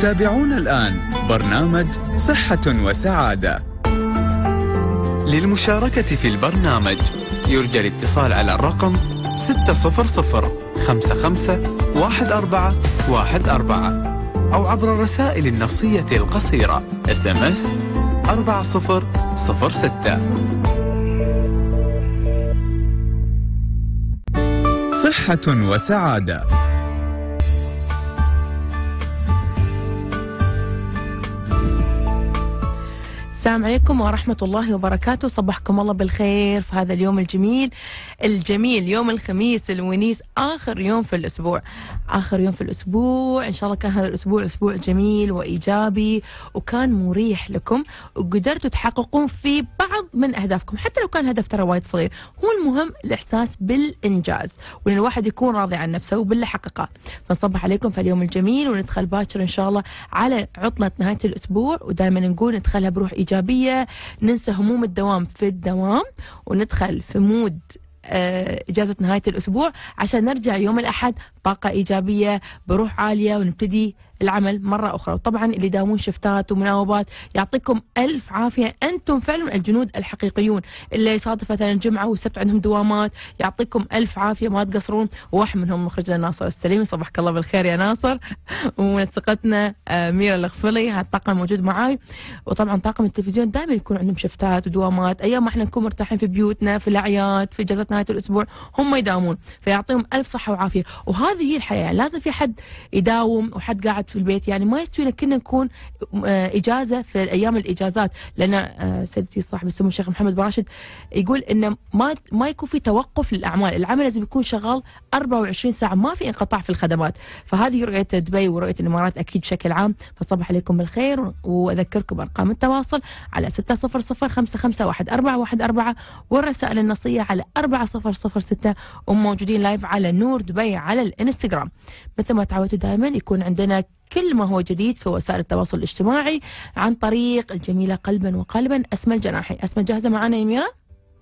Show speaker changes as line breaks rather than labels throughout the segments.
تابعونا الآن برنامج صحة وسعادة. للمشاركة في البرنامج يرجى الاتصال على الرقم 600551414 أو عبر الرسائل النصية القصيرة SMS 4006. صحة وسعادة.
السلام عليكم ورحمة الله وبركاته. صبحكم الله بالخير في هذا اليوم الجميل يوم الخميس الونيس، آخر يوم في الأسبوع. إن شاء الله كان هذا الأسبوع أسبوع جميل وإيجابي، وكان مريح لكم، وقدرتوا تحققون في بعض من أهدافكم، حتى لو كان هدف ترى وايد صغير. هو المهم الإحساس بالإنجاز، وإن الواحد يكون راضي عن نفسه وباللي حققه. فنصبح عليكم في اليوم الجميل، وندخل باكر إن شاء الله على عطلة نهاية الأسبوع. ودائما نقول ندخلها بروح إيجابية، ننسى هموم الدوام في الدوام، وندخل في مود إجازة نهاية الأسبوع عشان نرجع يوم الأحد طاقة إيجابية بروح عالية، ونبتدي العمل مرة أخرى. وطبعا اللي يداومون شفتات ومناوبات يعطيكم ألف عافية، أنتم فعلا الجنود الحقيقيون. اللي يصادف مثلا الجمعة والسبت عندهم دوامات يعطيكم ألف عافية، ما تقصرون. وواحد منهم مخرجنا ناصر السليمي، صبحك الله بالخير يا ناصر. ومنسقتنا ميرا الغفلي، هالطاقم موجود معاي. وطبعا طاقم التلفزيون دائما يكون عندهم شفتات ودوامات، أيام ما احنا نكون مرتاحين في بيوتنا في الأعياد في إجازة نهاية الأسبوع هم يداومون، فيعطيهم ألف صحة وعافية. وهذه هي الحياة، يعني لازم في حد يداوم وحد قاعد في البيت، يعني ما يستوي لنا كنا نكون إجازة في أيام الإجازات. لأن سيدتي صاحب السمو الشيخ محمد براشد يقول إن ما يكون في توقف للأعمال، العمل لازم يكون شغال 24 ساعة، ما في انقطاع في الخدمات. فهذه رؤية دبي ورؤية الإمارات أكيد بشكل عام. فصبح عليكم بالخير، وأذكركم أرقام التواصل على 600551414 والرسائل النصية على 4006، وموجودين لايف على نور دبي على الانستغرام. مثل ما تعودتوا دائما يكون عندنا كل ما هو جديد في وسائل التواصل الاجتماعي عن طريق الجميلة قلبا وقالبا أسماء الجناحي. أسماء جاهزة معنا يا ميرا؟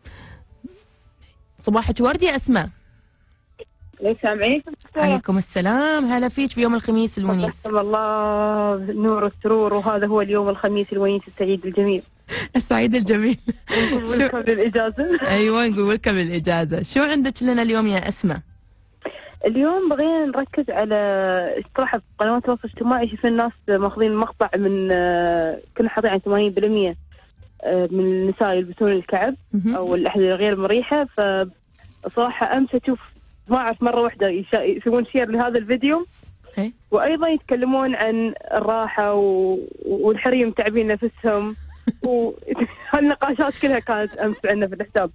صباحك وردي يا أسماء.
السلام عليكم.
عليكم السلام، هلا فيك في يوم الخميس الونيس.
الله نور السرور، وهذا هو اليوم الخميس الونيس السعيد الجميل.
السعيد الجميل.
ويلكم للإجازة.
أيوة نقول ويلكم للإجازة. شو عندك لنا اليوم يا أسماء؟
اليوم بغينا نركز على استراحة قنوات التواصل الاجتماعي. شوف الناس ماخذين مقطع من كنا حاطين عن 80% من النساء يلبسون الكعب أو الأحذية غير مريحة. فصراحة أمس أشوف ما أعرف مرة واحدة يسوون شير لهذا الفيديو، وأيضا يتكلمون عن الراحة والحريم تعبين نفسهم. وهالنقاشات كلها كانت أمس عندنا في الحساب.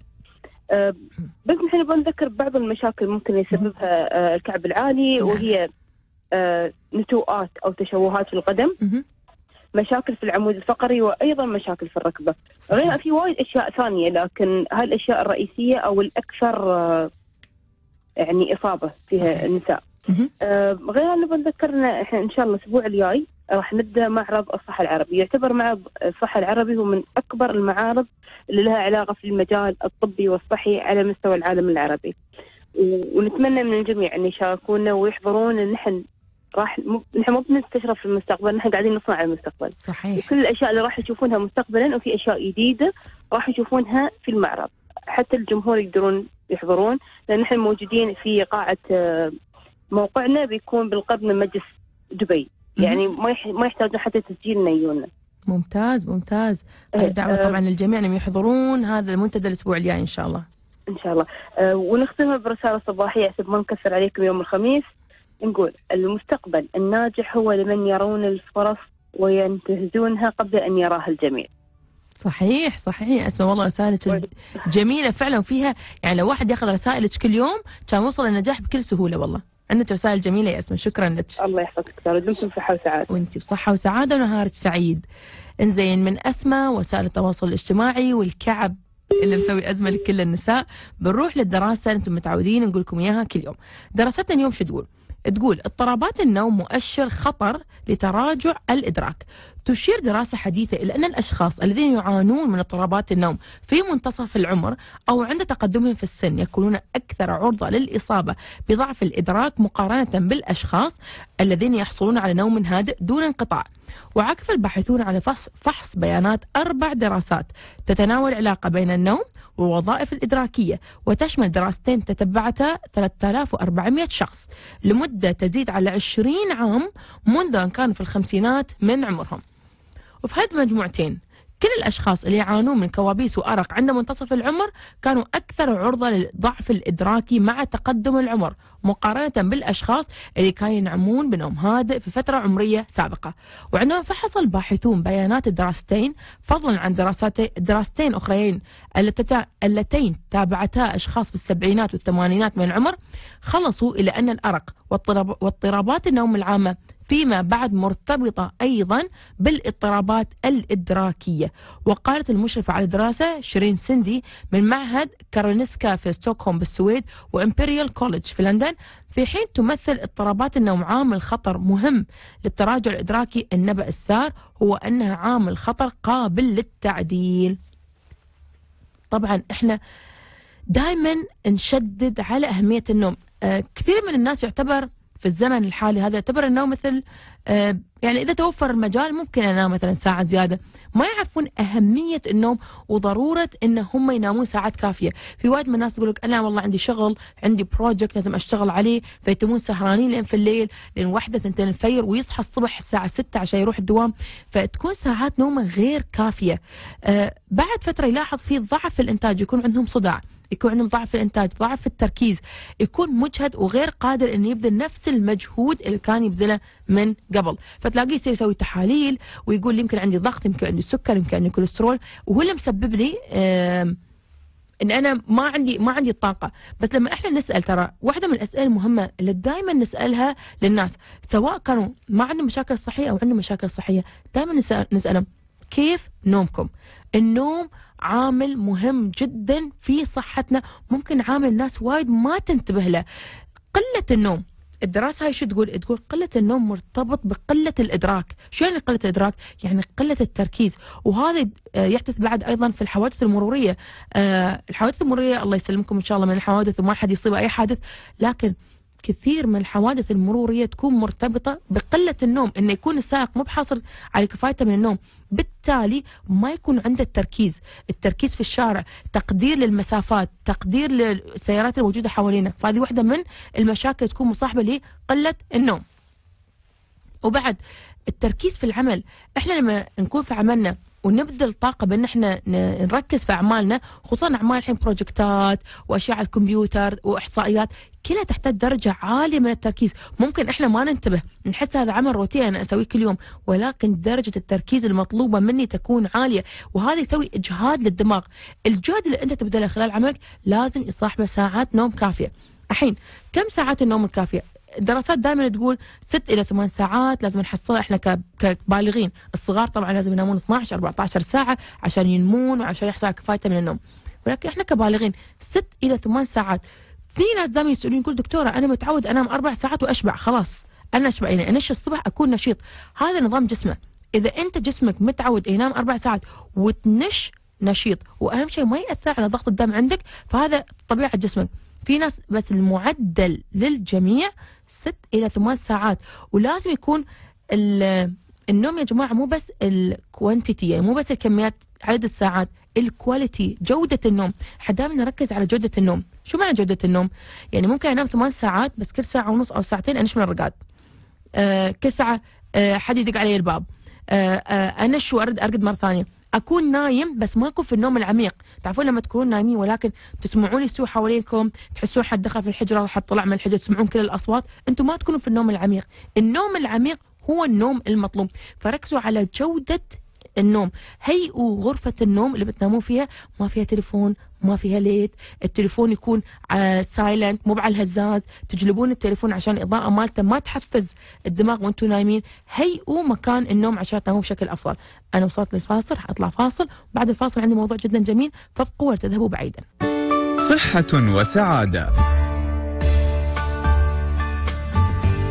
بس نحن نبغى نذكر بعض المشاكل ممكن يسببها الكعب العالي، وهي نتوءات أو تشوهات في القدم، مشاكل في العمود الفقري، وأيضا مشاكل في الركبة. غير في وايد أشياء ثانية، لكن هاي الأشياء الرئيسية أو الأكثر يعني إصابة فيها النساء. غير نبغى نذكرنا إحنا إن شاء الله الأسبوع الجاي راح نبدأ معرض الصحة العربي. يعتبر معرض الصحة العربي هو من أكبر المعارض اللي لها علاقة في المجال الطبي والصحي على مستوى العالم العربي. ونتمنى من الجميع أن يشاركونا ويحضرون. نحن مو بنستشرف في المستقبل، نحن قاعدين نصنع المستقبل.
صحيح.
وكل الأشياء اللي راح يشوفونها مستقبلا، وفي أشياء جديدة راح يشوفونها في المعرض. حتى الجمهور يقدرون يحضرون، لأن نحن موجودين في قاعة موقعنا بيكون بالقرب من مجلس دبي، يعني ما يحتاجون حتى تسجيلنا يجونا.
ممتاز ممتاز. الدعوة طبعا للجميع انهم يحضرون هذا المنتدى الاسبوع الجاي ان شاء الله.
ان شاء الله. ونختمها برسالة صباحية حسب ما نكثر عليكم يوم الخميس. نقول المستقبل الناجح هو لمن يرون الفرص وينتهزونها قبل ان يراها الجميع.
صحيح صحيح. اسمع والله رسالتك جميلة فعلا، وفيها يعني لو واحد ياخذ رسائلك كل يوم كان وصل للنجاح بكل سهولة. والله عندك رسائل جميلة يا اسماء، شكرا لك.
الله يحفظك دكتور، دمتم بصحة وسعادة.
وانت بصحة وسعادة ونهارك سعيد. انزين من اسماء وسائل التواصل الاجتماعي والكعب اللي مسوي ازمة لكل النساء، بنروح للدراسة انتم متعودين نقول لكم اياها كل يوم. دراستنا اليوم شو تقول؟ تقول اضطرابات النوم مؤشر خطر لتراجع الإدراك. تشير دراسة حديثة إلى أن الأشخاص الذين يعانون من اضطرابات النوم في منتصف العمر أو عند تقدمهم في السن يكونون أكثر عرضة للإصابة بضعف الإدراك مقارنة بالأشخاص الذين يحصلون على نوم هادئ دون انقطاع. وعكف الباحثون على فحص بيانات 4 دراسات تتناول العلاقة بين النوم والوظائف الإدراكية، وتشمل دراستين تتبعتها 3400 شخص لمدة تزيد على 20 عام منذ أن كانوا في الخمسينات من عمرهم. وفي هذه المجموعتين كل الأشخاص اللي يعانون من كوابيس وأرق عند منتصف العمر كانوا أكثر عرضة للضعف الإدراكي مع تقدم العمر مقارنة بالأشخاص اللي كانوا ينعمون بنوم هادئ في فترة عمرية سابقة. وعندما فحص الباحثون بيانات الدراستين فضلا عن دراستين أخرين اللتين تابعتا أشخاص في السبعينات والثمانينات من العمر، خلصوا إلى أن الأرق واضطرابات النوم العامة فيما بعد مرتبطة أيضا بالاضطرابات الإدراكية. وقالت المشرفة على الدراسة شيرين سندي من معهد كارولينسكا في ستوكهولم بالسويد وإمبريال كوليدج في لندن، في حين تمثل اضطرابات النوم عامل خطر مهم للتراجع الإدراكي، النبأ السار هو أنها عامل خطر قابل للتعديل. طبعا احنا دائما نشدد على أهمية النوم. كثير من الناس يعتبر في الزمن الحالي هذا يعتبر النوم مثل يعني إذا توفر المجال ممكن أنام مثلا ساعة زيادة، ما يعرفون أهمية النوم وضرورة إن هم ينامون ساعات كافية. في وايد من الناس يقول لك أنا والله عندي شغل، عندي بروجكت لازم أشتغل عليه، فيتمون سهرانين لين في الليل لين 1 2 الفجر، ويصحى الصبح الساعة 6 عشان يروح الدوام، فتكون ساعات نومه غير كافية. بعد فترة يلاحظ في ضعف في الإنتاج، يكون عندهم صداع، يكون عندهم ضعف في الإنتاج، ضعف في التركيز، يكون مجهد وغير قادر إنه يبذل نفس المجهود اللي كان يبذله من قبل. فتلاقيه يسوي تحاليل ويقول يمكن عندي ضغط، يمكن عندي سكر، يمكن عندي كوليسترول، وهو اللي مسبب لي إن أنا ما عندي الطاقة. بس لما إحنا نسأل، ترى واحدة من الأسئلة المهمة اللي دائما نسألها للناس سواء كانوا ما عندهم مشاكل صحية أو عندهم مشاكل صحية، دائما نسألهم كيف نومكم؟ النوم عامل مهم جدا في صحتنا، ممكن عامل الناس وايد ما تنتبه له. قلة النوم، الدراسة هاي شو تقول؟ تقول قلة النوم مرتبط بقلة الإدراك. شو يعني قلة الإدراك؟ يعني قلة التركيز، وهذا يحدث بعد أيضا في الحوادث المرورية. الحوادث المرورية الله يسلمكم إن شاء الله من الحوادث وما حد يصيب أي حادث، لكن كثير من الحوادث المرورية تكون مرتبطة بقلة النوم، إنه يكون السائق مو بحاصل على كفايته من النوم، بالتالي ما يكون عنده التركيز في الشارع، تقدير للمسافات، تقدير للسيارات الموجودة حوالينا. فهذه واحدة من المشاكل تكون مصاحبة لقلة النوم. وبعد التركيز في العمل، احنا لما نكون في عملنا ونبذل طاقة بأن احنا نركز في أعمالنا، خصوصا أعمال الحين بروجكتات وأشياء على الكمبيوتر وإحصائيات، كلها تحتاج درجة عالية من التركيز. ممكن احنا ما ننتبه، نحس هذا عمل روتيني أنا أسويه كل يوم، ولكن درجة التركيز المطلوبة مني تكون عالية، وهذا يسوي إجهاد للدماغ. الجهد اللي أنت تبذله خلال عملك لازم يصاحبه ساعات نوم كافية. الحين كم ساعات النوم الكافية؟ الدراسات دائما تقول 6 إلى 8 ساعات لازم نحصلها احنا كبالغين. الصغار طبعا لازم ينامون 12 14 ساعة عشان ينمون وعشان يحصل كفايته من النوم، ولكن احنا كبالغين 6 إلى 8 ساعات. في ناس دائما يسألون يقول دكتورة أنا متعود أنام 4 ساعات وأشبع، خلاص أنا أشبع، يعني أنش الصبح أكون نشيط. هذا نظام جسمه. إذا أنت جسمك متعود ينام 4 ساعات وتنش نشيط، وأهم شيء ما يأثر على ضغط الدم عندك، فهذا طبيعة جسمك. في ناس بس المعدل للجميع 6 إلى 8 ساعات. ولازم يكون النوم يا جماعة مو بس الكوانتيتي، يعني مو بس الكميات عدد الساعات، الكواليتي، جودة النوم. حدام نركز على جودة النوم. شو معنى جودة النوم؟ يعني ممكن أنام 8 ساعات بس كل ساعة ونص أو ساعتين أنش من الرقاد، كل ساعة حد يدق علي الباب، أنش وأرد أرقد مرة ثانية، أكون نايم بس ما أكون في النوم العميق. تعرفون لما تكونون نايمين ولكن تسمعون يسوي حواليكم، تحسون حد دخل في الحجرة، حد طلع من الحجرة، تسمعون كل الأصوات، أنتم ما تكونوا في النوم العميق. النوم العميق هو النوم المطلوب. فركزوا على جودة النوم. هيئوا غرفة النوم اللي بتنامون فيها ما فيها تليفون، ما فيها ليت، التليفون يكون سايلنت، مو على الهزاز، تجلبون التليفون عشان الإضاءة مالته ما تحفز الدماغ وانتم نايمين. هيئوا مكان النوم عشان تنامون بشكل أفضل. أنا وصلت للفاصل، حأطلع فاصل، بعد الفاصل عندي موضوع جدا جميل، فابقوا ولا تذهبوا بعيدا.
صحة وسعادة.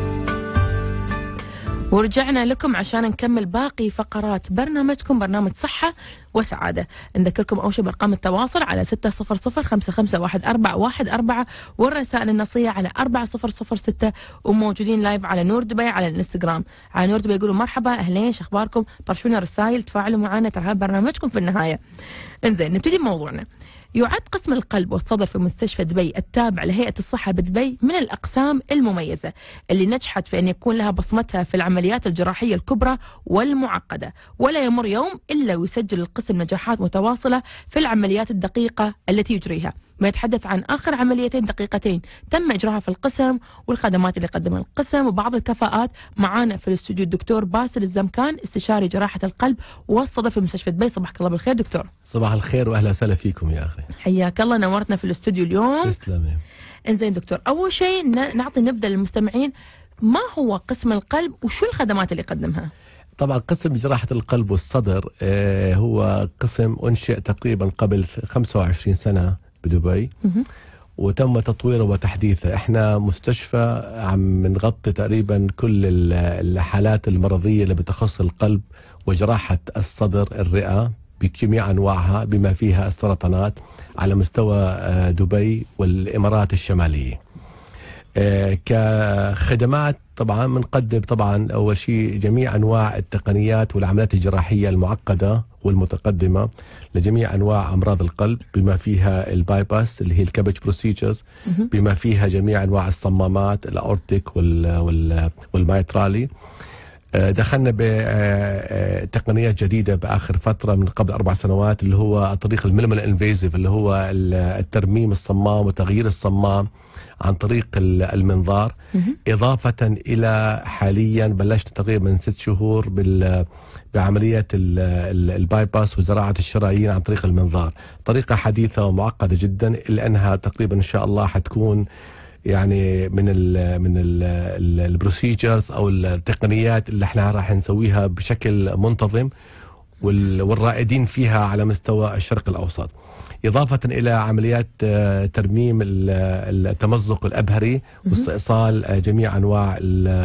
ورجعنا لكم عشان نكمل باقي فقرات برنامجكم، برنامج صحة وسعادة. نذكركم أول شيء بأرقام التواصل على 600-551414 والرسائل النصية على 4006، وموجودين لايف على نور دبي على الانستغرام. على نور دبي يقولوا مرحبا، أهلين، شخباركم، طرشونا رسائل، تفاعلوا معنا، ترى هذا برنامجكم في النهاية. انزين نبتدي بموضوعنا. يعد قسم القلب والصدر في مستشفى دبي التابع لهيئة الصحة بدبي من الأقسام المميزة اللي نجحت في أن يكون لها بصمتها في العمليات الجراحية الكبرى والمعقدة، ولا يمر يوم إلا ويسجل القسم نجاحات متواصلة في العمليات الدقيقة التي يجريها. ما يتحدث عن آخر عمليتين دقيقتين تم إجراها في القسم والخدمات اللي قدمها القسم وبعض الكفاءات. معانا في الاستوديو الدكتور باسل الزمكان، استشاري جراحة القلب والصدر في مستشفى دبي. صباحك الله بالخير دكتور.
صباح الخير واهلا وسهلا فيكم يا اخي.
حياك الله، نورتنا في الاستوديو اليوم.
تسلمي.
انزين دكتور، اول شيء نبدا للمستمعين، ما هو قسم القلب وشو الخدمات اللي يقدمها؟
طبعا قسم جراحة القلب والصدر هو قسم انشئ تقريبا قبل 25 سنة بدبي، وتم تطويره وتحديثه. احنا مستشفى عم نغطي تقريبا كل الحالات المرضية اللي بتخص القلب وجراحة الصدر، الرئة بجميع انواعها بما فيها السرطانات على مستوى دبي والامارات الشمالية. كخدمات طبعا بنقدم طبعا اول شيء جميع انواع التقنيات والعمليات الجراحيه المعقده والمتقدمه لجميع انواع امراض القلب بما فيها البايباس اللي هي الكابج بروسيجرز، بما فيها جميع انواع الصمامات الاورتيك والمايترالي. دخلنا بتقنيات جديدة بآخر فترة من قبل 4 سنوات اللي هو طريق المينيمال انفيزيف، اللي هو الترميم الصمام وتغيير الصمام عن طريق المنظار. إضافة إلى حاليا بلشت تقريبا من 6 شهور بعملية البايباس وزراعة الشرايين عن طريق المنظار. طريقة حديثة ومعقدة جدا، إلا أنها تقريبا إن شاء الله حتكون يعني من البروسيجرز او التقنيات اللي احنا راح نسويها بشكل منتظم والرائدين فيها على مستوى الشرق الاوسط. اضافة الى عمليات ترميم التمزق الابهري واستئصال جميع انواع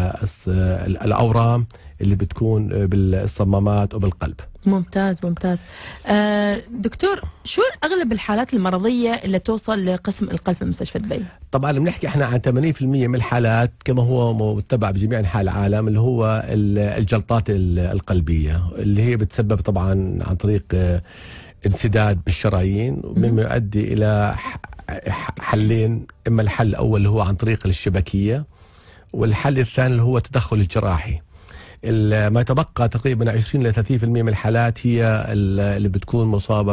الاورام اللي بتكون بالصمامات وبالقلب.
ممتاز ممتاز. دكتور، شو اغلب الحالات المرضيه اللي توصل لقسم القلب في مستشفى دبي؟
طبعا بنحكي احنا عن 80% من الحالات كما هو متبع بجميع انحاء العالم، اللي هو الجلطات القلبيه اللي هي بتسبب طبعا عن طريق انسداد بالشرايين، مما يؤدي الى حلين. اما الحل الاول اللي هو عن طريق الشبكيه، والحل الثاني اللي هو التدخل الجراحي. ما يتبقى تقريبا 20 ل 30% من الحالات هي اللي بتكون مصابه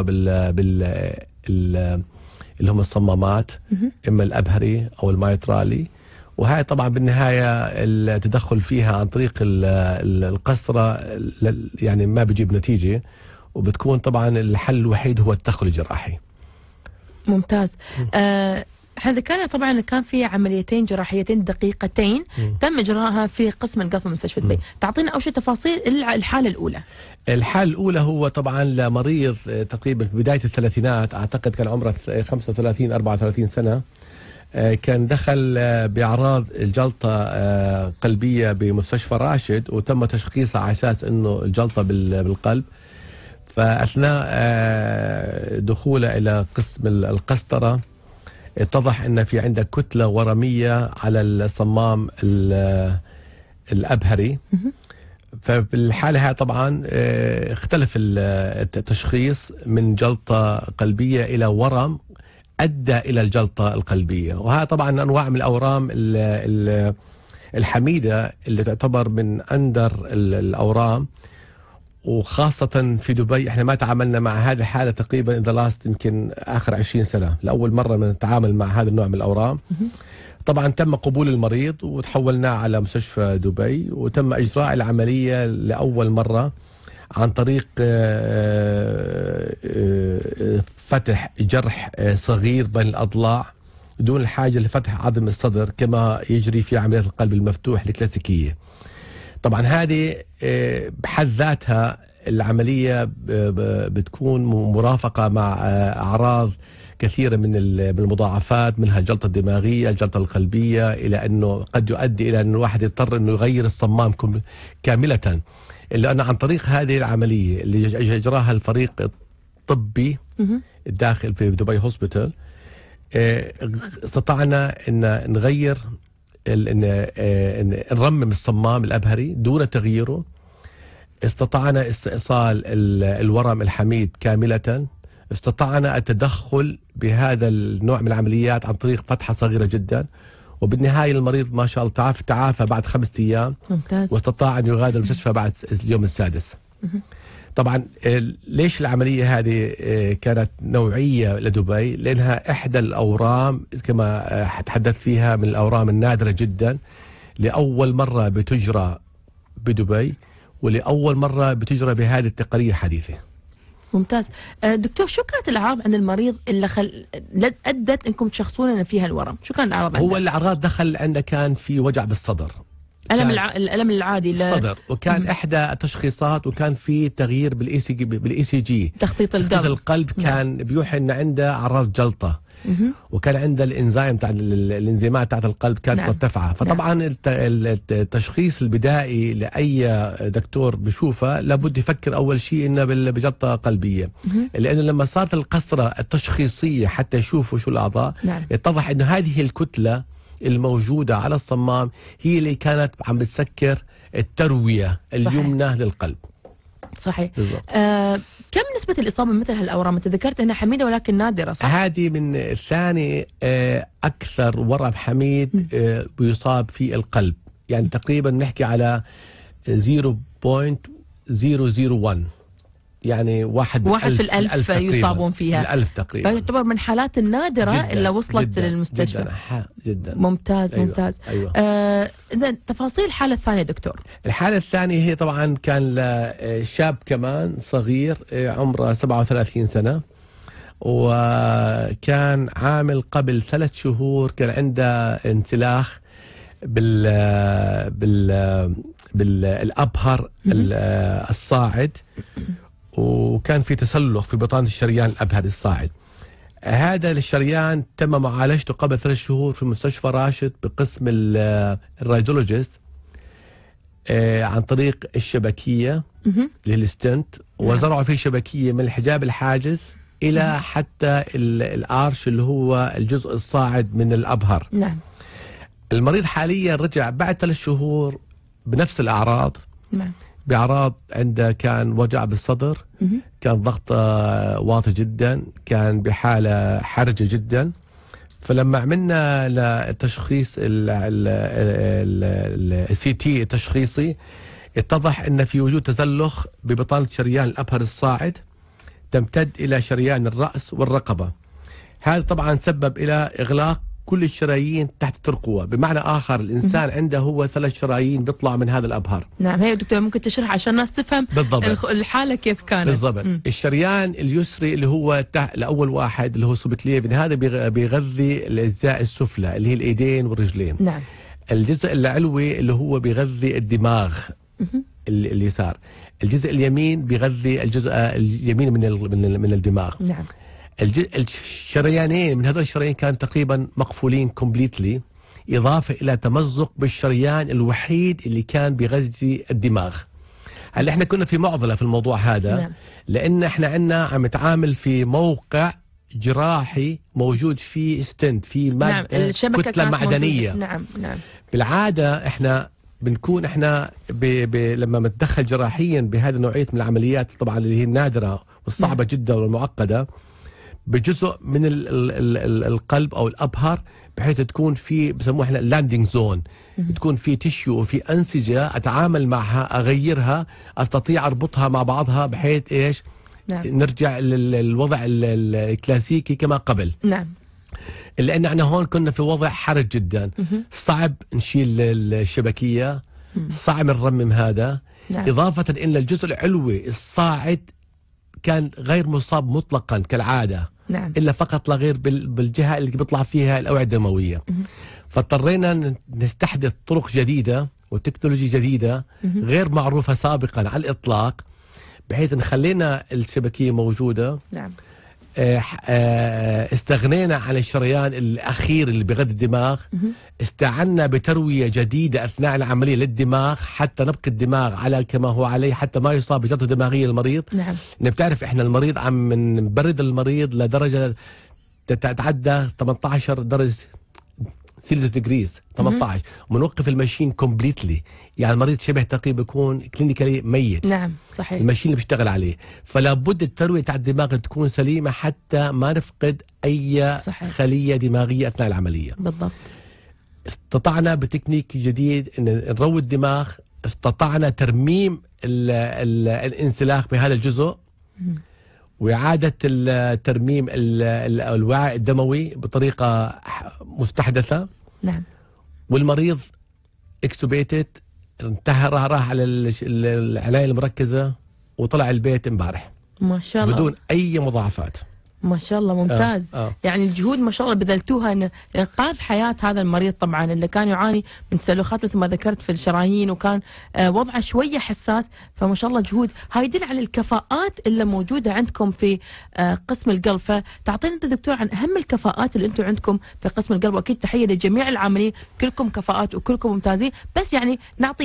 اللي هم الصمامات، اما الابهري او المايترالي. وهي طبعا بالنهايه التدخل فيها عن طريق القسطره يعني ما بيجيب نتيجه، وبتكون طبعا الحل الوحيد هو التدخل الجراحي.
ممتاز. احنا ذكرنا طبعا كان في عمليتين جراحيتين دقيقتين تم اجراءها في قسم القلب في مستشفى دبي. تعطينا اول شيء تفاصيل الحاله الاولى.
الحاله الاولى هو طبعا لمريض تقريبا في بدايه الثلاثينات، اعتقد كان عمره 35 34 سنه. كان دخل باعراض الجلطه قلبيه بمستشفى راشد، وتم تشخيصها على اساس انه الجلطه بالقلب. فاثناء دخوله الى قسم القسطره اتضح ان في عندك كتله ورميه على الصمام الابهري. فبالحاله هاي طبعا اختلف التشخيص من جلطه قلبيه الى ورم ادى الى الجلطه القلبيه. وهذا طبعا انواع من الاورام الحميده اللي تعتبر من اندر الاورام، وخاصة في دبي احنا ما تعاملنا مع هذه الحالة تقريبا يمكن اخر 20 سنة، لأول مرة نتعامل مع هذا النوع من الاورام. طبعا تم قبول المريض وتحولناه على مستشفى دبي، وتم اجراء العملية لأول مرة عن طريق فتح جرح صغير بين الأضلاع دون الحاجة لفتح عظم الصدر كما يجري في عمليات القلب المفتوح الكلاسيكية. طبعا هذه بحد ذاتها العملية بتكون مرافقة مع أعراض كثيرة من المضاعفات، منها الجلطة الدماغية، الجلطة القلبية، إلى أنه قد يؤدي إلى أن الواحد يضطر أنه يغير الصمام كاملة. إلا أن عن طريق هذه العملية اللي أجراها الفريق الطبي الداخل في دبي هوسبيتال، استطعنا أن نغير نرمم الصمام الأبهري دون تغييره. استطعنا استئصال الورم الحميد كاملة. استطعنا التدخل بهذا النوع من العمليات عن طريق فتحة صغيرة جدا، وبالنهاية المريض ما شاء الله تعافى بعد 5 أيام.
ممتاز.
واستطاع أن يغادر المستشفى بعد اليوم السادس. طبعا ليش العملية هذه كانت نوعية لدبي؟ لأنها إحدى الأورام كما تحدثت فيها من الأورام النادرة جدا، لأول مرة بتجرى بدبي، ولأول مرة بتجرى بهذه التقنية الحديثة.
ممتاز. دكتور، شو كانت الأعراض عند المريض اللي أدت أنكم تشخصون أن فيها الورم؟ شو كانت الأعراض عنده؟
هو الأعراض دخل عنده كان في وجع بالصدر،
الألم العادي
الصدر، وكان إحدى التشخيصات، وكان في تغيير بالإي سي جي
تخطيط القلب
كان بيوحي أن عنده أعراض جلطة، وكان عنده الانزيم تاع الانزيمات تاعت القلب كانت مرتفعه. فطبعا التشخيص البدائي لاي دكتور بشوفه لابد يفكر اول شيء انه بجلطه قلبيه، لانه لما صارت القسطره التشخيصيه حتى يشوفوا شو الاعضاء، اتضح انه هذه الكتله الموجوده على الصمام هي اللي كانت عم بتسكر الترويه اليمنى للقلب.
صحيح. كم نسبة الإصابة مثل هالأورام؟ أنت ذكرت أنها حميدة ولكن نادرة، صح؟
هذه من الثاني أكثر ورم حميد بيصاب في القلب، يعني تقريبا نحكي على 0.001، يعني واحد
في الألف يصابون فيها.
الألف تقريبا.
فيعتبر من حالات النادرة اللي وصلت للمستشفى.
جدا.
ممتاز.
أيوة.
ممتاز.
أيوة.
تفاصيل الحالة الثانية دكتور.
الحالة الثانية هي طبعا كان شاب كمان صغير عمره 37 سنة، وكان عامل قبل 3 شهور كان عنده انسلاخ بالأبهر الصاعد، وكان في تسلخ في بطانة الشريان الأبهري الصاعد. هذا الشريان تم معالجته قبل 3 شهور في مستشفى راشد بقسم الراديولوجيست عن طريق الشبكية للستنت، وزرعوا فيه شبكية من الحجاب الحاجز إلى حتى الآرش اللي هو الجزء الصاعد من الأبهر.
نعم.
المريض حاليا رجع بعد 3 شهور بنفس الأعراض.
نعم.
بأعراض عنده كان وجع بالصدر، كان ضغط واطي جدا، كان بحالة حرجة جدا. فلما عملنا لتشخيص السي تي التشخيصي، اتضح ان في وجود تزلخ ببطانة شريان الأبهر الصاعد تمتد إلى شريان الرأس والرقبة. هذا طبعا سبب إلى إغلاق كل الشرايين تحت الترقوة، بمعنى آخر الإنسان عنده هو 3 شرايين بيطلع من هذا الأبهر.
نعم. هي دكتور ممكن تشرح عشان الناس تفهم
بالضبط
الحالة كيف كانت.
بالضبط. الشريان اليسري اللي هو الأول واحد اللي هو سوبتليفن، هذا بيغذي الأجزاء السفلى اللي هي الإيدين والرجلين.
نعم.
الجزء العلوي اللي هو بيغذي الدماغ اليسار. الجزء اليمين بيغذي الجزء اليمين من الدماغ.
نعم.
الشريانين من هذول الشريان كان تقريبا مقفولين كومبليتلي، إضافة إلى تمزق بالشريان الوحيد اللي كان بيغذي الدماغ. هلا احنا كنا في معضلة في الموضوع هذا.
نعم.
لأن احنا عندنا عم نتعامل في موقع جراحي موجود فيه ستنت، في مادة كتلة معدنية.
نعم. نعم.
بالعادة احنا بنكون احنا لما نتدخل جراحيا بهذه النوعية من العمليات طبعا اللي هي النادرة والصعبة جدا والمعقدة، بجزء من القلب او الابهر، بحيث تكون في بسموها احنا لاندنج زون، تكون في تشيو وفي انسجه اتعامل معها، اغيرها، استطيع اربطها مع بعضها بحيث ايش؟
نعم.
نرجع للوضع الكلاسيكي كما قبل.
نعم.
لان احنا هون كنا في وضع حرج جدا، صعب نشيل الشبكيه، صعب نرمم هذا.
نعم.
اضافه ان الجزء العلوي الصاعد كان غير مصاب مطلقا كالعاده.
نعم.
إلا فقط لا غير بالجهة اللي بيطلع فيها الأوعية الدموية. فاضطرينا نستحدث طرق جديدة وتكنولوجيا جديدة غير معروفة سابقا على الإطلاق، بحيث نخلينا الشبكية موجودة.
نعم.
استغنينا عن الشريان الأخير اللي بغذي الدماغ، استعنا بتروية جديدة أثناء العملية للدماغ حتى نبقي الدماغ على كما هو عليه، حتى ما يصاب بجلطة دماغية المريض.
نعم.
بتعرف إحنا المريض عم نبرد المريض لدرجة تتعدى 18 درجة سيلزيوس ديجريز 18، ونوقف الماشين كومبليتلي، يعني المريض شبه تقريبا يكون كلينيكالي ميت.
نعم صحيح.
الماشين اللي بيشتغل عليه، فلا بد التروية تاع الدماغ تكون سليمة حتى ما نفقد أي
صحيح.
خلية دماغية أثناء العملية.
بالضبط.
استطعنا بتكنيك جديد ان نروي الدماغ، استطعنا ترميم الانسلاخ بهذا الجزء، وإعادة ترميم الوعاء الدموي بطريقة مستحدثة.
نعم.
والمريض اكسوبيتد انتهى، راح على العناية المركزة وطلع البيت امبارح
ما شاء الله
بدون أي مضاعفات.
ما شاء الله ممتاز. يعني الجهود ما شاء الله بذلتوها لإنقاذ حياة هذا المريض طبعا اللي كان يعاني من تسلخات مثل ما ذكرت في الشرايين، وكان وضعه شوية حساس، فما شاء الله جهود. هاي يدل على الكفاءات اللي موجودة عندكم في قسم القلب، فتعطينا انت دكتور عن أهم الكفاءات اللي انتم عندكم في قسم القلب، واكيد تحية لجميع العاملين، كلكم كفاءات وكلكم ممتازين، بس يعني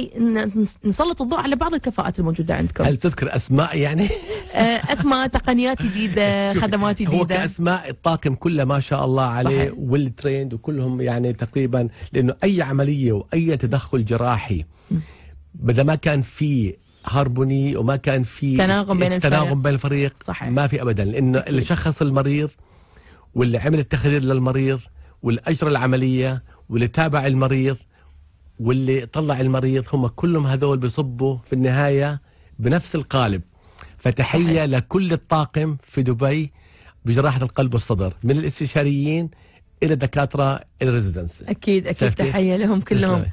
نسلط الضوء على بعض الكفاءات الموجودة عندكم.
هل تذكر أسماء يعني؟
أسماء، تقنيات جديدة، خدمات جديدة.
هو كأسماء الطاقم كله ما شاء الله عليه والتريند وكلهم يعني تقريبا، لأنه أي عملية وأي تدخل جراحي بدل ما كان في هارموني وما كان في تناغم بين الفريق صحيح. ما في أبدا، لأنه اللي شخص المريض واللي عمل التخدير للمريض واللي أجرى العملية واللي تابع المريض واللي طلع المريض هم كلهم هذول بيصبوا في النهاية بنفس القالب. فتحية صحيح. لكل الطاقم في دبي بجراحة القلب والصدر، من الاستشاريين إلى الدكاترة إلى الريزيدنس.
أكيد تحية لهم كلهم.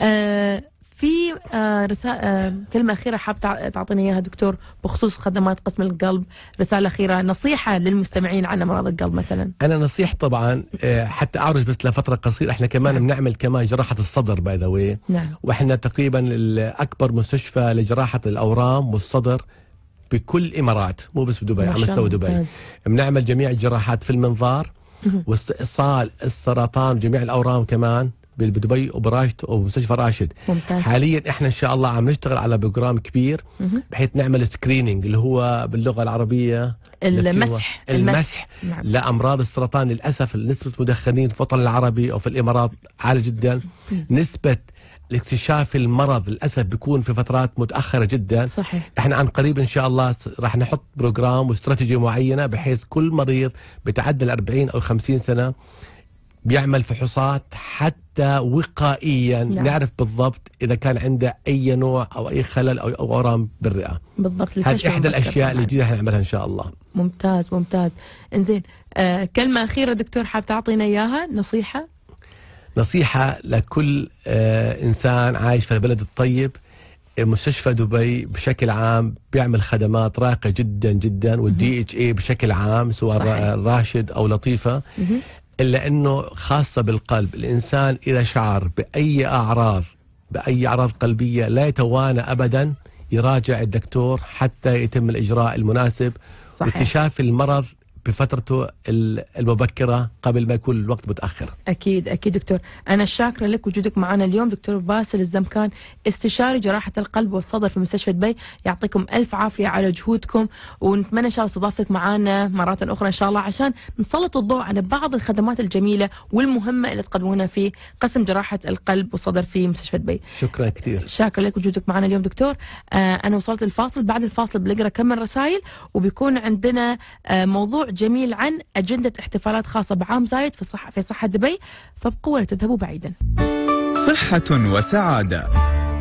في كلمة أخيرة حاب تعطينا إياها دكتور بخصوص خدمات قسم القلب، رسالة أخيرة، نصيحة للمستمعين عن أمراض القلب مثلا.
أنا نصيحة طبعا حتى أعرج بس لفترة قصيرة، إحنا كمان بنعمل كمان جراحة الصدر باي ذا واي.
نعم.
وإحنا تقريبا أكبر مستشفى لجراحة الأورام والصدر بكل الإمارات، مو بس بدبي، على مستوى دبي. بنعمل جميع الجراحات في المنظار واستئصال السرطان، جميع الأورام كمان بدبي وبراشد ومستشفى راشد.
ممتاز.
حاليا احنا ان شاء الله عم نشتغل على بروجرام كبير بحيث نعمل سكريننج اللي هو باللغة العربية المسح
نعم.
لأمراض السرطان. للأسف نسبة المدخنين في الوطن العربي أو في الإمارات عالية جدا. نسبة الاكتشاف المرض للأسف بيكون في فترات متأخرة جدا.
صحيح.
احنا عن قريب ان شاء الله راح نحط بروجرام واستراتيجي معينة بحيث كل مريض بتعدى 40 أو 50 سنة بيعمل فحوصات حتى وقائيا. نعم. نعرف بالضبط إذا كان عنده أي نوع أو أي خلل أو أورام بالرئة.
بالضبط.
هذه إحدى الأشياء اللي جديدة هنعملها إن شاء الله.
ممتاز. إنزين كلمة أخيرة دكتور حاب تعطينا إياها، نصيحة
لكل إنسان عايش في البلد الطيب. مستشفى دبي بشكل عام بيعمل خدمات راقية جدا جدا، والدي اتش اي بشكل عام سواء راشد أو لطيفة. إلا أنه خاصة بالقلب، الإنسان إذا شعر بأي أعراض قلبية لا يتوانى أبدا يراجع الدكتور حتى يتم الإجراء المناسب. صحيح. واكتشاف المرض بفترته المبكرة قبل ما يكون الوقت متأخر.
أكيد دكتور. أنا شاكرة لك وجودك معنا اليوم دكتور باسل الزمكان، استشاري جراحة القلب والصدر في مستشفى دبي. يعطيكم ألف عافية على جهودكم، ونتمنى إن شاء الله استضافتك معنا مرات أخرى إن شاء الله عشان نسلط الضوء على بعض الخدمات الجميلة والمهمة اللي تقدمونها في قسم جراحة القلب والصدر في مستشفى دبي.
شكرا كثير.
شاكرة لك وجودك معنا اليوم دكتور. أنا وصلت الفاصل، بعد الفاصل بنقرأ كم من رسائل، وبيكون عندنا موضوع جميل عن أجندة احتفالات خاصة بعام زايد في صحة دبي، فابقوا ولا تذهبوا بعيدا.
صحة وسعادة.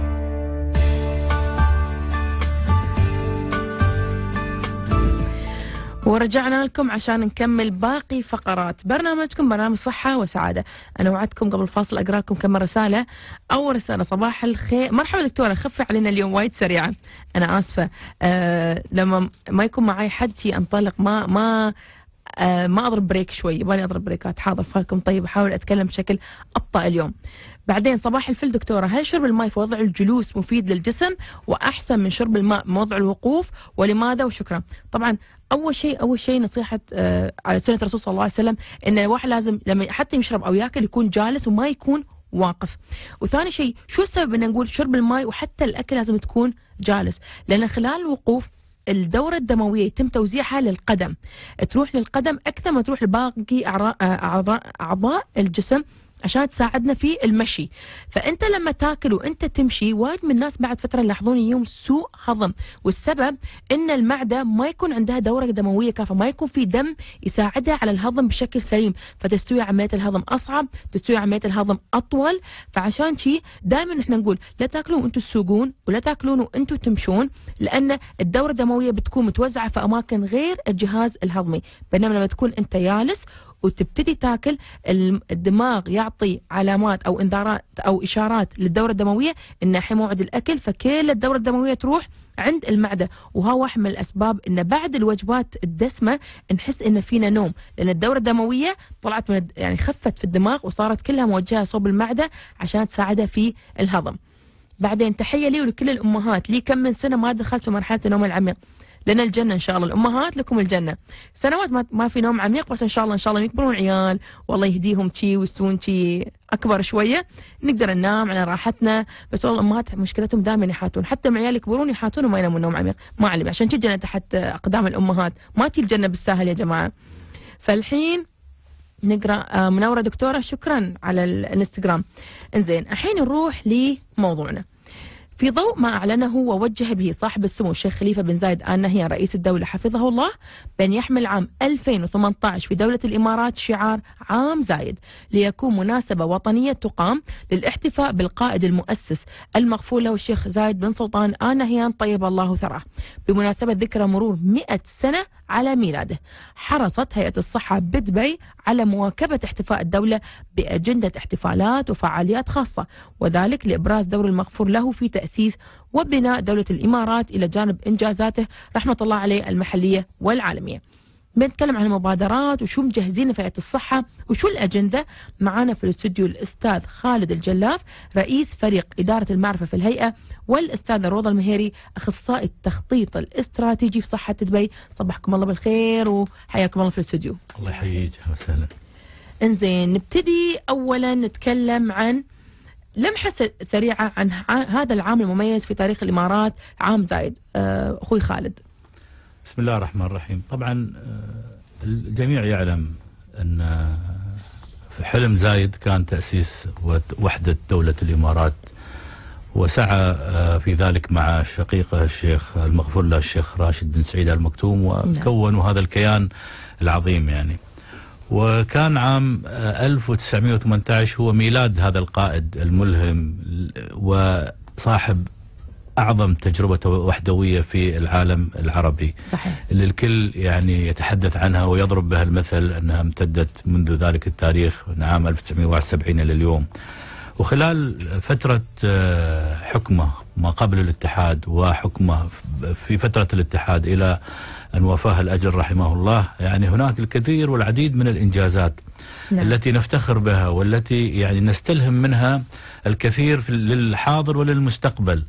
ورجعنا لكم عشان نكمل باقي فقرات برنامجكم، برنامج صحة وسعادة. أنا وعدتكم قبل الفاصل أقرأ لكم كم رسالة. أول رسالة: صباح الخير، مرحبا دكتورة، خفي علينا اليوم وايد سريعة، أنا آسفة. لما ما يكون معي حد أنطلق ما أضرب بريك شوي، يبغاني أضرب بريكات. حاضر، فالكم طيب، أحاول أتكلم بشكل أبطأ اليوم. بعدين صباح الفل دكتورة، هل شرب الماء في وضع الجلوس مفيد للجسم وأحسن من شرب الماء بوضع الوقوف، ولماذا؟ وشكرا. طبعا أول شيء نصيحة على سنة الرسول صلى الله عليه وسلم إن الواحد لازم لما حتى يشرب أو يأكل يكون جالس وما يكون واقف. وثاني شيء شو السبب ان نقول شرب الماء وحتى الاكل لازم تكون جالس؟ لان خلال الوقوف الدورة الدموية يتم توزيعها للقدم، تروح للقدم اكثر ما تروح لباقي اعضاء الجسم عشان تساعدنا في المشي. فانت لما تاكل وانت تمشي وايد من الناس بعد فتره يلاحظون يوم سوء هضم، والسبب ان المعده ما يكون عندها دوره دمويه كافيه، ما يكون في دم يساعدها على الهضم بشكل سليم، فتستوي عمليه الهضم اصعب، تستوي عمليه الهضم اطول. فعشان شيء دائما احنا نقول لا تاكلون وانتم تسوقون ولا تاكلون وانتم تمشون، لان الدوره الدمويه بتكون متوزعه في اماكن غير الجهاز الهضمي. بينما لما تكون انت جالس وتبتدي تاكل الدماغ يعطي علامات او انذارات او اشارات للدوره الدمويه ان حين موعد الاكل، فكل الدوره الدمويه تروح عند المعده. وها واحد من الاسباب ان بعد الوجبات الدسمه نحس ان فينا نوم، لان الدوره الدمويه طلعت من يعني خفت في الدماغ وصارت كلها موجهه صوب المعده عشان تساعدها في الهضم. بعدين تحيه لي ولكل الامهات، لي كم من سنه ما دخلت في مرحله النوم العميق، لنا الجنة إن شاء الله، الأمهات لكم الجنة. سنوات ما في نوم عميق، بس إن شاء الله يكبرون عيال والله يهديهم شي ويسوون شي أكبر شوية نقدر ننام على راحتنا. بس والله الأمهات مشكلتهم دائما يحاتون، حتى مع عيال يكبرون يحاتون وما ينامون نوم عميق. ما علم، عشان الجنة تحت أقدام الأمهات، ما تجي الجنة بالساهل يا جماعة. فالحين نقرأ منورة دكتورة، شكرا على الانستغرام. انزين الحين نروح لموضوعنا. في ضوء ما أعلنه ووجه به صاحب السمو الشيخ خليفة بن زايد آل نهيان رئيس الدولة حفظه الله بأن يحمل عام 2018 في دولة الإمارات شعار عام زايد، ليكون مناسبة وطنية تقام للاحتفاء بالقائد المؤسس المغفور له الشيخ زايد بن سلطان آل نهيان طيب الله ثراه، بمناسبة ذكرى مرور 100 سنة على ميلاده. حرصت هيئة الصحة بدبي على مواكبة احتفاء الدولة بأجندة احتفالات وفعاليات خاصة، وذلك لإبراز دور المغفور له في تأسيس وبناء دولة الإمارات إلى جانب إنجازاته رحمة الله عليه المحلية والعالمية. بنتكلم عن المبادرات وشو مجهزين في هيئة الصحة وشو الأجندة. معانا في الاستوديو الأستاذ خالد الجلاف رئيس فريق إدارة المعرفة في الهيئة، والأستاذة روضة المهيري أخصائي التخطيط الاستراتيجي في صحة دبي. صبحكم الله بالخير وحياكم الله في الاستوديو.
الله يحييك وسهلا.
انزين نبتدي أولا نتكلم عن لمحة سريعة عن هذا العام المميز في تاريخ الإمارات، عام زايد. أخوي خالد.
بسم الله الرحمن الرحيم. طبعا الجميع يعلم أن في حلم زايد كان تأسيس وحدة دولة الإمارات، وسعى في ذلك مع شقيقه الشيخ المغفور له الشيخ راشد بن سعيد آل مكتوم، وكونوا هذا الكيان العظيم يعني. وكان عام 1918 هو ميلاد هذا القائد الملهم وصاحب أعظم تجربة وحدوية في العالم العربي.
صحيح.
اللي الكل يعني يتحدث عنها ويضرب بها المثل أنها امتدت منذ ذلك التاريخ من عام 1971 إلى اليوم. وخلال فترة حكمه ما قبل الاتحاد وحكمه في فترة الاتحاد إلى أن وفاه الأجل رحمه الله، يعني هناك الكثير والعديد من الإنجازات التي نفتخر بها والتي يعني نستلهم منها الكثير للحاضر وللمستقبل.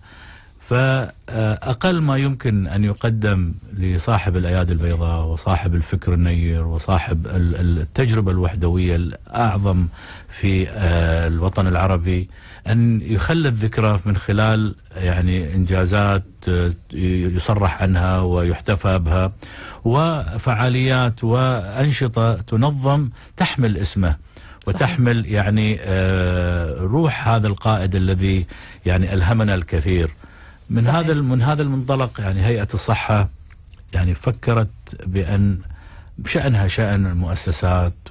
فأقل ما يمكن أن يقدم لصاحب الأيادي البيضاء وصاحب الفكر النير وصاحب التجربة الوحدوية الأعظم في الوطن العربي أن يخلد ذكرى من خلال يعني إنجازات يصرح عنها ويحتفى بها، وفعاليات وأنشطة تنظم تحمل اسمه وتحمل يعني روح هذا القائد الذي يعني ألهمنا الكثير. من هذا المنطلق يعني هيئة الصحة يعني فكرت بأن شأنها شأن المؤسسات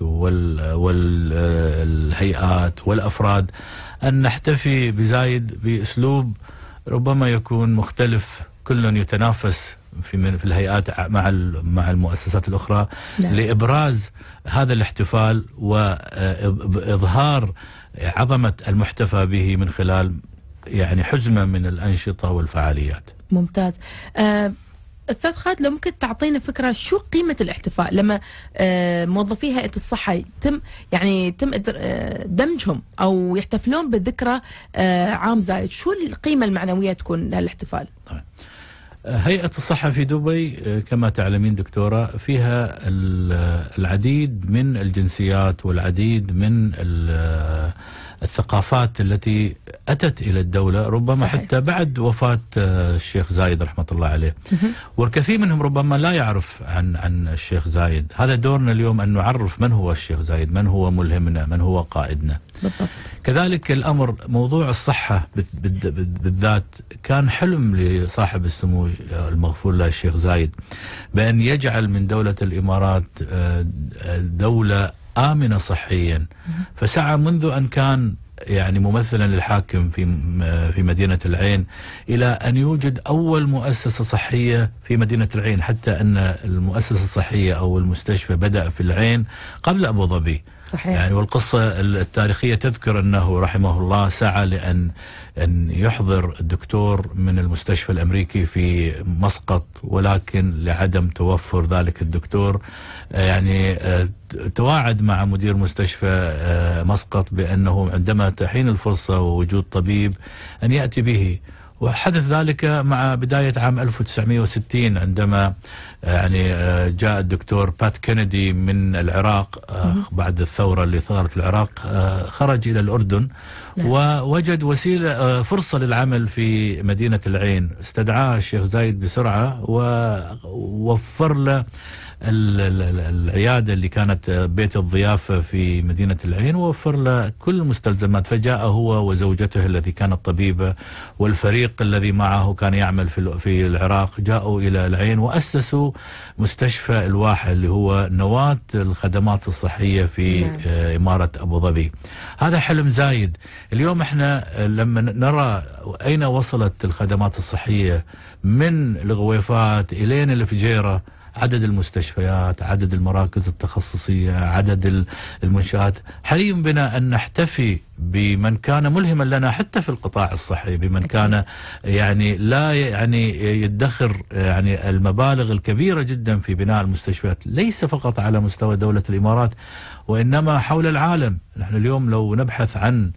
والهيئات والأفراد أن نحتفي بزايد بأسلوب ربما يكون مختلف، كل يتنافس في الهيئات مع المؤسسات الأخرى لإبراز هذا الاحتفال وإظهار عظمة المحتفى به من خلال يعني حزمة من الأنشطة والفعاليات.
ممتاز. أستاذ خالد، لو ممكن تعطينا فكرة شو قيمة الاحتفاء لما موظفي هيئة الصحة يتم دمجهم أو يحتفلون بذكرى عام زايد، شو القيمة المعنوية تكون لهالاحتفال؟
هيئة الصحة في دبي كما تعلمين دكتورة فيها العديد من الجنسيات والعديد من الثقافات التي أتت إلى الدولة، ربما صحيح. حتى بعد وفاة الشيخ زايد رحمة الله عليه، والكثير منهم ربما لا يعرف عن الشيخ زايد. هذا دورنا اليوم أن نعرف من هو الشيخ زايد، من هو ملهمنا، من هو قائدنا. بالضبط. كذلك الأمر موضوع الصحة بالذات كان حلم لصاحب السمو المغفور له الشيخ زايد بأن يجعل من دولة الإمارات دولة آمنة صحيا، فسعى منذ أن كان يعني ممثلا للحاكم في مدينة العين إلى أن يوجد أول مؤسسة صحية في مدينة العين، حتى أن المؤسسة الصحية أو المستشفى بدأ في العين قبل أبو ظبي. صحيح. يعني والقصة التاريخية تذكر أنه رحمه الله سعى لأن يحضر الدكتور من المستشفى الأمريكي في مسقط، ولكن لعدم توفر ذلك الدكتور يعني تواعد مع مدير مستشفى مسقط بأنه عندما تحين الفرصة ووجود طبيب أن يأتي به. وحدث ذلك مع بداية عام 1960 عندما يعني جاء الدكتور بات كينيدي من العراق بعد الثورة اللي صارت في العراق، خرج إلى الأردن ووجد وسيلة فرصة للعمل في مدينة العين، استدعاه الشيخ زايد بسرعة ووفر له العيادة اللي كانت بيت الضيافة في مدينة العين، ووفر له كل المستلزمات. فجاء هو وزوجته التي كانت طبيبة والفريق الذي معه كان يعمل في العراق، جاءوا إلى العين وأسسوا مستشفى الواحة اللي هو نواة الخدمات الصحية في إمارة أبو ظبي. هذا حلم زايد. اليوم احنا لما نرى أين وصلت الخدمات الصحية من الغويفات إلين الفجيرة، عدد المستشفيات، عدد المراكز التخصصية، عدد المنشآت، حري بنا أن نحتفي بمن كان ملهما لنا حتى في القطاع الصحي، بمن كان يعني لا يعني يدخر يعني المبالغ الكبيرة جدا في بناء المستشفيات، ليس فقط على مستوى دولة الإمارات وإنما حول العالم. نحن اليوم لو نبحث عن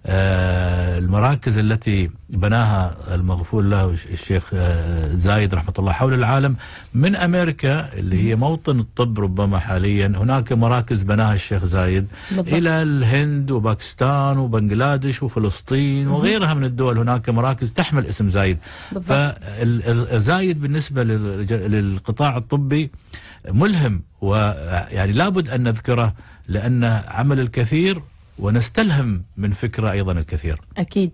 المراكز التي بناها المغفور له الشيخ زايد رحمة الله حول العالم، من أمريكا اللي هي موطن الطب ربما حاليا، هناك مراكز بناها الشيخ زايد بالضبط. إلى الهند وباكستان وبنغلاديش وفلسطين وغيرها من الدول، هناك مراكز تحمل اسم زايد. فزايد بالنسبة للقطاع الطبي ملهم، ويعني لابد أن نذكره لأنه عمل الكثير ونستلهم من فكرة أيضا الكثير.
أكيد.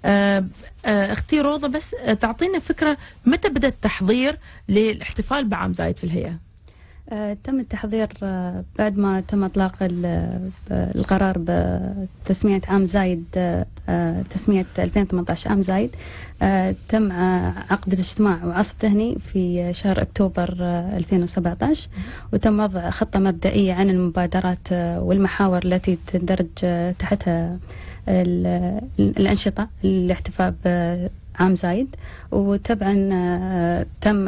أختي روضة، بس تعطينا فكرة متى بدأ التحضير للاحتفال بعام زايد في الهيئة؟
تم التحضير بعد ما تم إطلاق القرار بتسمية عام زايد، تسمية 2018 عام زايد. تم عقد الاجتماع وعصر تهني في شهر أكتوبر 2017، وتم وضع خطة مبدئية عن المبادرات والمحاور التي تندرج تحتها الأنشطة للاحتفاء بعام زايد. وتبعا تم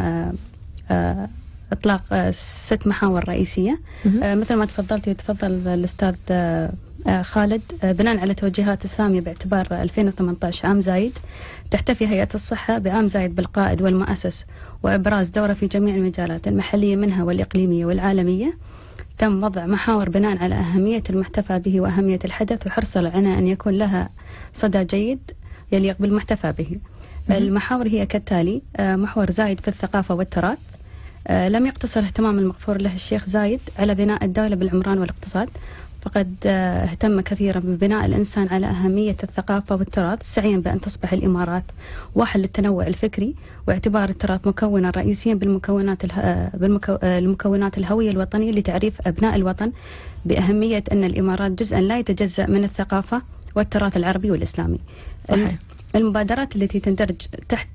إطلاق 6 محاور رئيسية مثل ما تفضلتي وتفضل الأستاذ خالد، بناء على توجيهات السامية باعتبار 2018 عام زايد. تحتفي هيئة الصحة بعام زايد بالقائد والمؤسس وإبراز دوره في جميع المجالات المحلية منها والإقليمية والعالمية. تم وضع محاور بناء على أهمية المحتفى به وأهمية الحدث، وحرص على أن يكون لها صدى جيد يليق بالمحتفى به. المحاور هي كالتالي: محور زايد في الثقافة والتراث. لم يقتصر اهتمام المغفور له الشيخ زايد على بناء الدولة بالعمران والاقتصاد، فقد اهتم كثيرا ببناء الإنسان على أهمية الثقافة والتراث، سعيا بأن تصبح الإمارات واحد للتنوع الفكري، واعتبار التراث مكونا رئيسيا بالمكونات الهوية الوطنية لتعريف أبناء الوطن بأهمية أن الإمارات جزءا لا يتجزأ من الثقافة والتراث العربي والإسلامي. صحيح. المبادرات التي تندرج تحت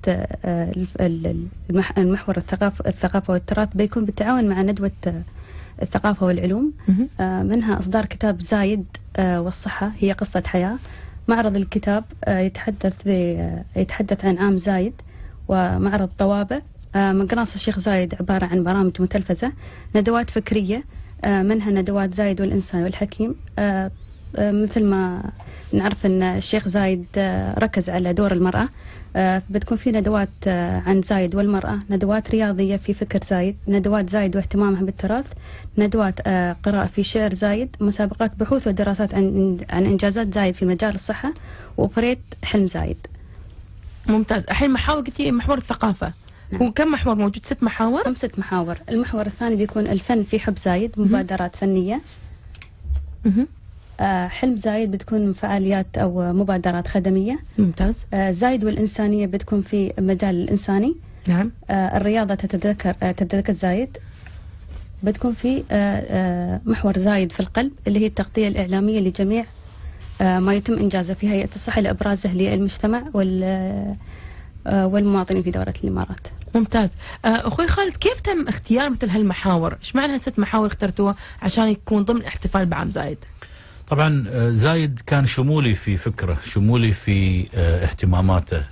المحور الثقافة والتراث بيكون بالتعاون مع ندوة الثقافة والعلوم، منها إصدار كتاب زايد والصحة هي قصة حياة. معرض الكتاب يتحدث عن عام زايد، ومعرض طوابع مقراص الشيخ زايد عبارة عن برامج متلفزة، ندوات فكرية، منها ندوات زايد والإنسان والحكيم. مثل ما نعرف أن الشيخ زايد ركز على دور المرأة، بتكون في ندوات عن زايد والمرأة، ندوات رياضية في فكر زايد، ندوات زايد واهتمامها بالتراث، ندوات قراءة في شعر زايد، مسابقات بحوث ودراسات عن إنجازات زايد في مجال الصحة، وأوبريت حلم زايد.
ممتاز. الحين محاور قلتي محور الثقافة.
نعم.
هو كم محور موجود؟ 6 محاور؟
6 محاور. المحور الثاني بيكون الفن في حب زايد، مبادرات فنية. حلم زايد بتكون فعاليات أو مبادرات خدمية.
ممتاز.
زايد والإنسانية بتكون في مجال الإنساني.
نعم.
الرياضة تتذكر زايد، بتكون في محور زايد في القلب اللي هي التغطية الإعلامية لجميع ما يتم إنجازه في هيئة الصحة لإبرازه للمجتمع والمواطنين في دولة الإمارات.
ممتاز. أخوي خالد، كيف تم اختيار مثل هالمحاور؟ إيش معنى 6 محاور اخترتوها عشان يكون ضمن الاحتفال بعام زايد؟
طبعا زايد كان شمولي في فكره، شمولي في اهتماماته.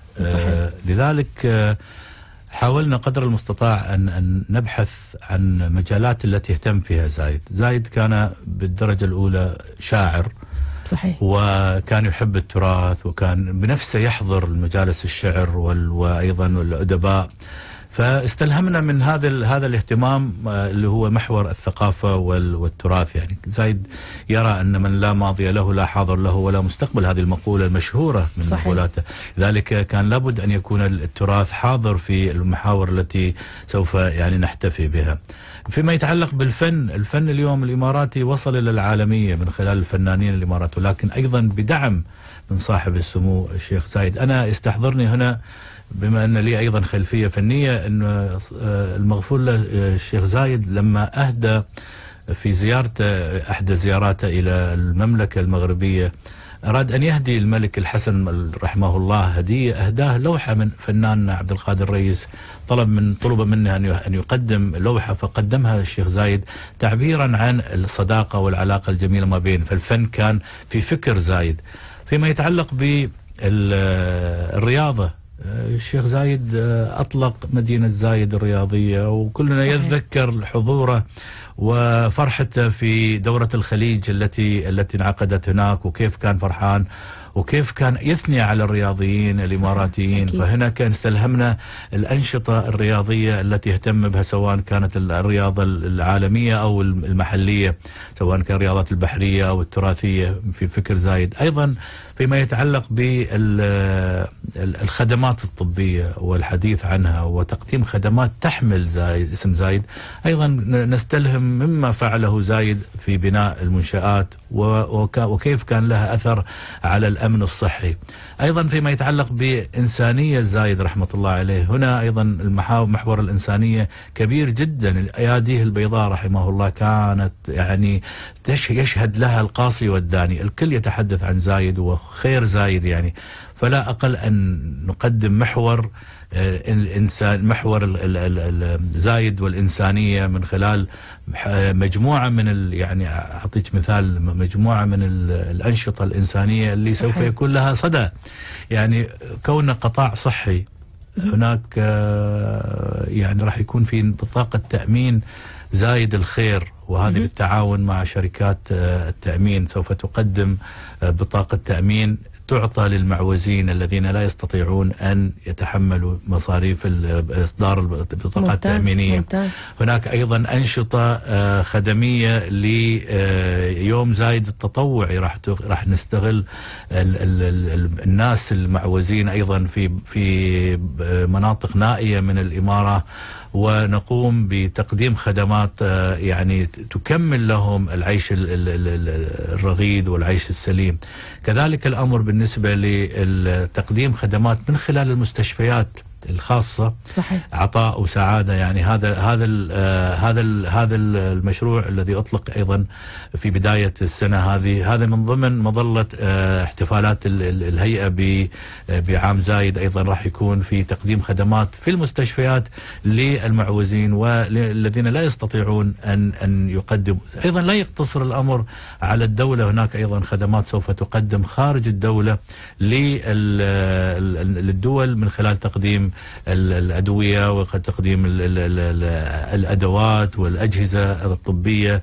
لذلك حاولنا قدر المستطاع أن نبحث عن مجالات التي يهتم فيها زايد. زايد كان بالدرجة الأولى شاعر،
صحيح،
وكان يحب التراث، وكان بنفسه يحضر المجالس الشعر وأيضا الأدباء. فاستلهمنا من هذا الاهتمام اللي هو محور الثقافة والتراث. يعني زايد يرى أن من لا ماضي له لا حاضر له ولا مستقبل، هذه المقولة المشهورة من مقولاته. لذلك كان لابد أن يكون التراث حاضر في المحاور التي سوف يعني نحتفي بها. فيما يتعلق بالفن، الفن اليوم الإماراتي وصل إلى العالمية من خلال الفنانين الإمارات، ولكن أيضا بدعم من صاحب السمو الشيخ زايد. أنا يستحضرني هنا بما أن لي أيضا خلفية فنية أن المغفور له الشيخ زايد لما أهدى في زيارته أحدى زياراته إلى المملكة المغربية، أراد أن يهدي الملك الحسن رحمه الله هدية، أهداه لوحة من فنان عبد القادر الرئيس، طلب منه أن يقدم لوحة، فقدمها الشيخ زايد تعبيرا عن الصداقة والعلاقة الجميلة ما بين. فالفن كان في فكر زايد. فيما يتعلق بالرياضة، الشيخ زايد أطلق مدينة زايد الرياضية، وكلنا يتذكر حضوره وفرحته في دورة الخليج التي انعقدت هناك، وكيف كان فرحان وكيف كان يثني على الرياضيين الإماراتيين. فهنا كان استلهمنا الأنشطة الرياضية التي يهتم بها، سواء كانت الرياضة العالمية أو المحلية، سواء كان الرياضات البحرية أو التراثية في فكر زايد. أيضا فيما يتعلق بالخدمات الطبية والحديث عنها وتقديم خدمات تحمل زايد اسم زايد، أيضا نستلهم مما فعله زايد في بناء المنشآت وكيف كان لها أثر على الأمن الصحي. أيضا فيما يتعلق بإنسانية زايد رحمة الله عليه، هنا أيضا محور الإنسانية كبير جدا. أياديه البيضاء رحمه الله كانت يعني يشهد لها القاصي والداني، الكل يتحدث عن زايد وخير زايد يعني. فلا أقل أن نقدم محور الإنسان، محور زايد والإنسانية من خلال مجموعة من يعني أعطيك مثال، مجموعة من الأنشطة الإنسانية اللي سوف يكون لها صدى. يعني كون قطاع صحي هناك، يعني راح يكون في بطاقة تأمين زايد الخير، وهذه بالتعاون مع شركات التأمين سوف تقدم بطاقة تأمين تعطى للمعوزين الذين لا يستطيعون أن يتحملوا مصاريف إصدار البطاقات التأمينية. هناك أيضا أنشطة خدمية ليوم زايد التطوعي، راح نستغل الناس المعوزين أيضا في مناطق نائية من الإمارة، ونقوم بتقديم خدمات يعني تكمل لهم العيش الرغيد والعيش السليم. كذلك الأمر بالنسبة لتقديم خدمات من خلال المستشفيات الخاصة، صحيح. عطاء وسعادة. يعني هذا المشروع الذي أطلق أيضا في بداية السنة هذا من ضمن مظلة احتفالات الهيئة بعام زايد. أيضا راح يكون في تقديم خدمات في المستشفيات للمعوزين والذين لا يستطيعون أن يقدموا. أيضا لا يقتصر الأمر على الدولة، هناك أيضا خدمات سوف تقدم خارج الدولة للدول من خلال تقديم تقديم الأدوية وتقديم الأدوات والأجهزة الطبية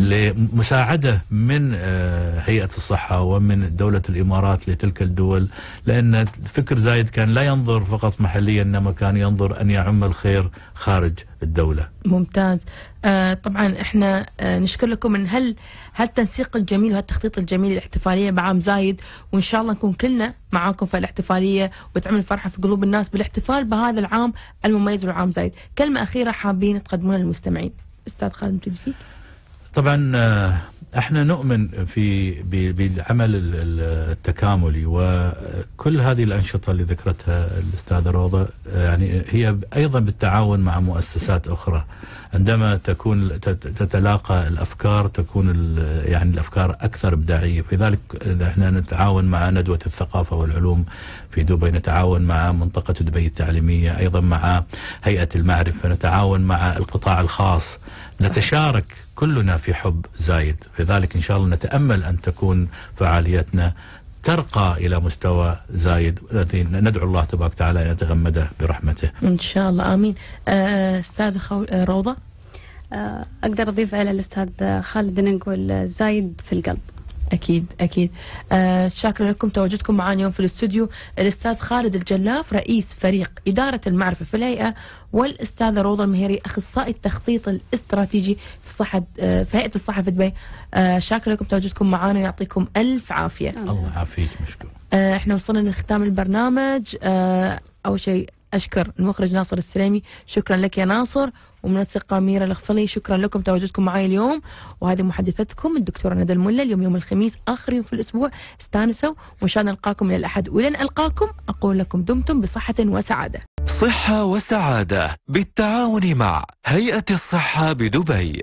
لمساعدة من هيئة الصحة ومن دولة الإمارات لتلك الدول، لأن فكر زايد كان لا ينظر فقط محليا، إنما كان ينظر أن يعم الخير خارج الدولة.
ممتاز. طبعا احنا نشكر لكم من هالتنسيق الجميل وهالتخطيط الجميل للاحتفالية بعام زايد، وإن شاء الله نكون كلنا معاكم في الاحتفالية وتعمل فرحة في قلوب الناس بالاحتفال بهذا العام المميز وعام زايد. كلمة أخيرة حابين تقدمونها للمستمعين. أستاذ خالد نبتدي فيك.
طبعا احنا نؤمن بالعمل التكاملي، وكل هذه الأنشطة اللي ذكرتها الأستاذة روضة يعني هي أيضا بالتعاون مع مؤسسات أخرى. عندما تكون تتلاقى الأفكار تكون يعني الأفكار أكثر إبداعية. في ذلك احنا نتعاون مع ندوة الثقافة والعلوم في دبي، نتعاون مع منطقة دبي التعليمية، أيضا مع هيئة المعرفة، نتعاون مع القطاع الخاص، نتشارك كلنا في حب زايد. في ذلك إن شاء الله نتأمل أن تكون فعاليتنا ترقى إلى مستوى زايد، الذي ندعو الله تبارك وتعالى أن يتغمده برحمته
إن شاء الله. آمين. أستاذ روضة.
أقدر أضيف على الأستاذ خالد نقول زايد في القلب.
أكيد أكيد. شاكرا لكم تواجدكم معنا اليوم في الاستوديو الأستاذ خالد الجلاف رئيس فريق إدارة المعرفة في الهيئة، والأستاذة روضة المهيري أخصائي التخطيط الاستراتيجي في هيئة الصحة في دبي. شاكرا لكم تواجدكم معنا ويعطيكم ألف عافية.
الله يعافيك. مشكور.
احنا وصلنا لختام البرنامج. أول شيء أشكر المخرج ناصر السليمي، شكرا لك يا ناصر، ومنسقة أميرة الغفلي، شكرا لكم تواجدكم معي اليوم. وهذه محدثتكم الدكتورة ندى الملا. اليوم يوم الخميس آخر يوم في الأسبوع، استانسوا وإن شاء الله نلقاكم من الأحد، ولن ألقاكم أقول لكم دمتم بصحة وسعادة.
صحة وسعادة بالتعاون مع هيئة الصحة بدبي.